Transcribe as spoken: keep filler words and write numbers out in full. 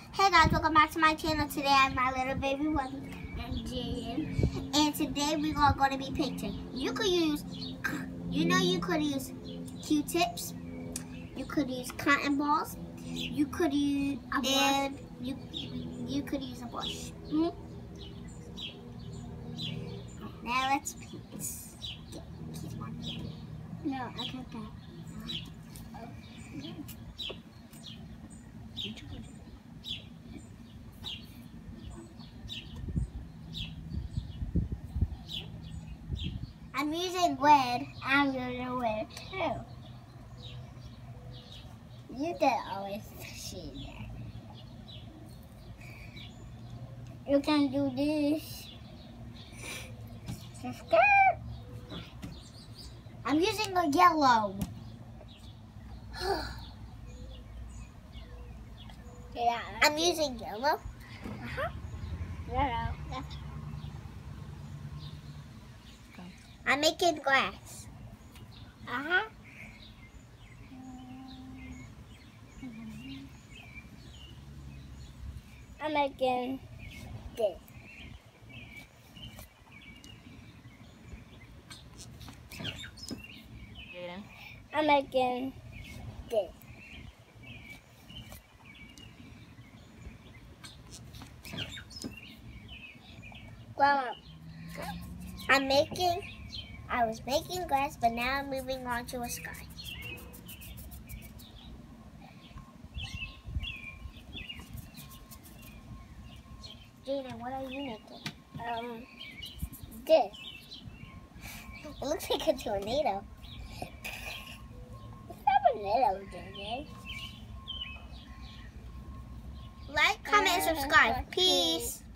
Hey guys, welcome back to my channel. Today I have my little baby one and Jaden. And today we are going to be painting. You could use, you know you could use Q-tips. You could use cotton balls. You could use, a brush. and you you could use a brush. Mm-hmm. Now let's paint. Get, get one. No, I got that. I'm using red. I'm gonna wear it too. You can always see that. You can do this. The skirt. I'm using a yellow. Yeah. I'm using yellow. Uh-huh. Yellow. Yeah. I'm making grass. Uh-huh. I'm making this. Yeah. I'm making this. Grandma. I'm making, I was making grass, but now I'm moving on to a sky. Jaden, what are you making? Um, this. It looks like a tornado. It's not a tornado, J J. Like, comment, and subscribe. Peace.